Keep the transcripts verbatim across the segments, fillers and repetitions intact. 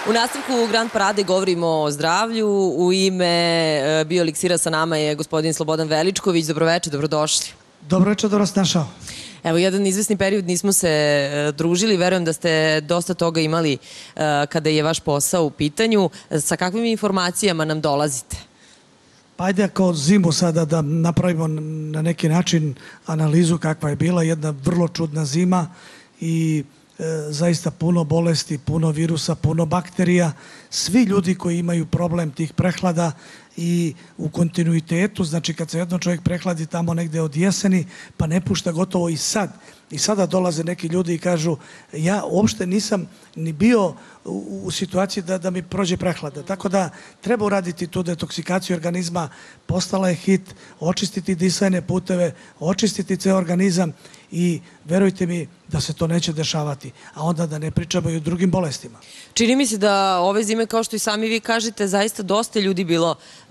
U nastavku Grand Parade govorimo o zdravlju. U ime Bioeliksira sa nama je gospodin Slobodan Veličković. Dobroveče, dobrodošli. Dobroveče, dobro vas našao. Evo, jedan izvesni period nismo se družili. Verujem da ste dosta toga imali kada je vaš posao u pitanju. Sa kakvim informacijama nam dolazite? Pa ajde ako zimu sada da napravimo na neki način analizu kakva je bila. Jedna vrlo čudna zima i zaista puno bolesti, puno virusa, puno bakterija. Svi ljudi koji imaju problem tih prehlada i u kontinuitetu, znači kad se jedno čovjek prehladi tamo negde od jeseni, pa ne pušta gotovo i sad. I sada dolaze neki ljudi i kažu, ja uopšte nisam ni bio u, u situaciji da, da mi prođe prehlada. Tako da treba uraditi tu detoksikaciju organizma, postala je hit, očistiti disajne puteve, očistiti ceo organizam i verujte mi da se to neće dešavati, a onda da ne pričamo i o drugim bolestima. Čini mi se da ove zime, kao što i sami vi kažete, zaista dosta ljudi bilo uh,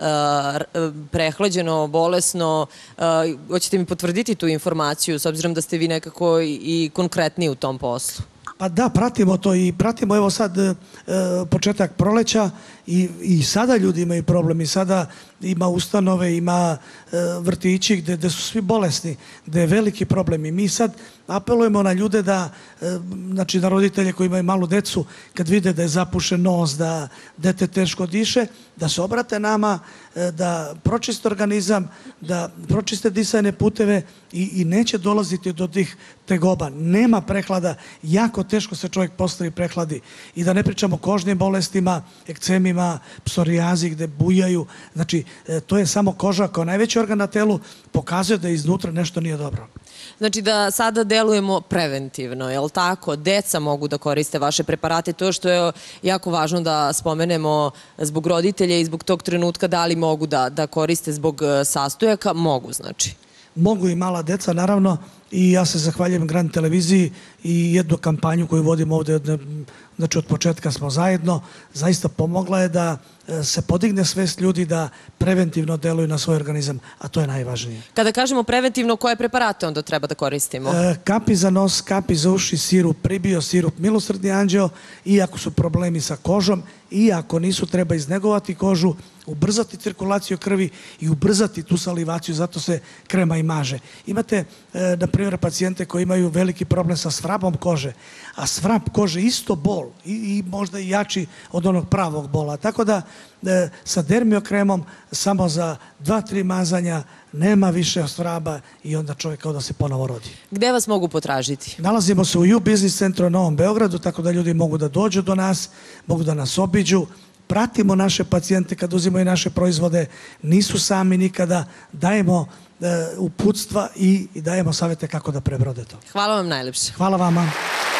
prehlađeno, bolesno. Uh, hoćete mi potvrditi tu informaciju, s obzirom da ste vi nekako i, i konkretniji u tom poslu? Pa da, pratimo to i pratimo evo sad e, početak proleća i, i sada ljudi imaju problem i sada ima ustanove, ima e, vrtići gde, gde su svi bolesni, gde je veliki problem i mi sad apelujemo na ljude da, e, znači na roditelje koji imaju malu decu, kad vide da je zapušen nos, da dete teško diše, da se obrate nama, e, da pročiste organizam, da pročiste disajne puteve i, i neće dolaziti do tih tegoba. Nema prehlada, jako teško se čovjek postavi prehladi. I da ne pričamo o kožnim bolestima, ekcemima, psorijazi gde bujaju. Znači, to je samo koža kao najveći organ na telu, pokazuje da iznutra nešto nije dobro. Znači da sada delujemo preventivno, je li tako? Deca mogu da koriste vaše preparate, to što je jako važno da spomenemo zbog roditelja i zbog tog trenutka da li mogu da, da koriste zbog sastojaka, mogu znači. Mogu i mala deca, naravno, i ja se zahvaljujem Grand televiziji i jednu kampanju koju vodimo ovde, znači od početka smo zajedno, zaista pomogla je da se podigne svest ljudi da preventivno deluju na svoj organizam, a to je najvažnije. Kada kažemo preventivno, koje preparate onda treba da koristimo? E, kapi za nos, kapi za uši, sirup Pribio, sirup Milosrdni anđeo, i ako su problemi sa kožom, i ako nisu, treba iznegovati kožu, ubrzati cirkulaciju krvi i ubrzati tu salivaciju, zato se krema i maže. Imate, e, na primjer, pacijente koji imaju veliki problem sa svrabom kože, a svrab kože isto bol i, i možda i jači od onog pravog bola. Tako da e, sa dermiokremom samo za dva, tri mazanja nema više svraba i onda čovjek kao da se ponovo rodi. Gde vas mogu potražiti? Nalazimo se u U Biznis centru u Novom Beogradu, tako da ljudi mogu da dođu do nas, mogu da nas obiđu. Pratimo naše pacijente kad uzimaju naše proizvode, nisu sami nikada, dajemo e, uputstva i, i dajemo savjete kako da prebrode to. Hvala vam najlepše. Hvala vama.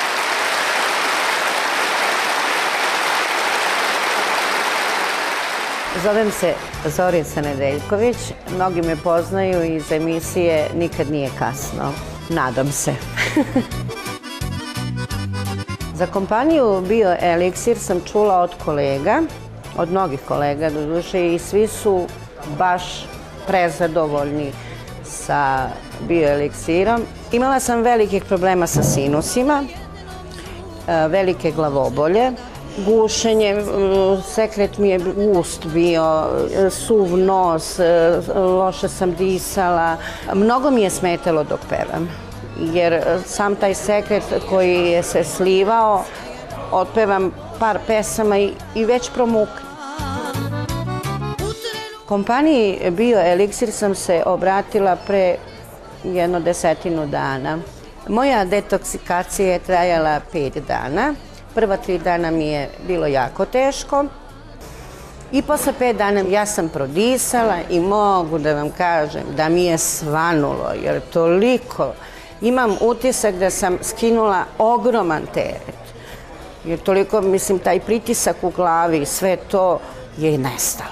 Zovem se Zorica Nedeljković, mnogi me poznaju iz emisije Nikad nije kasno, nadam se. Za kompaniju Bioeliksir sam čula od kolega, od mnogih kolega doduše, i svi su baš prezadovoljni sa Bioeliksirom. Imala sam velikih problema sa sinusima, velike glavobolje, gušenje, sekret mi je ust bio, suv nos, loše sam disala. Mnogo mi je smetalo dok pevam, jer sam taj sekret koji je se slivao, otpevam par pesama i, i već promukne. Kompaniji Bioeliksir sam se obratila pre jedno desetinu dana. Moja detoksikacija je trajala pet dana. Prva tri dana mi je bilo jako teško i posle pet dana ja sam prodisala i mogu da vam kažem da mi je svanulo, jer toliko imam utisak da sam skinula ogroman teret. Jer toliko, mislim, taj pritisak u glavi, sve to je nestalo.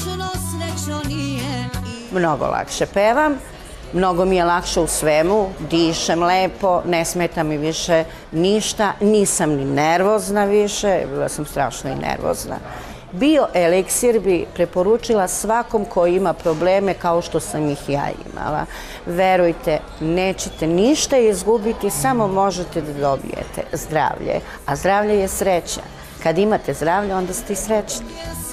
Mnogo lakše pevam. Mnogo mi je lakše u svemu, dišem lepo, ne smeta mi više ništa, nisam ni nervozna više, bila sam strašno i nervozna. Bioeliksir bi preporučila svakom ko ima probleme kao što sam ih ja imala. Verujte, nećete ništa izgubiti, samo možete da dobijete zdravlje, a zdravlje je sreća. Kad imate zdravlje, onda ste i srećni.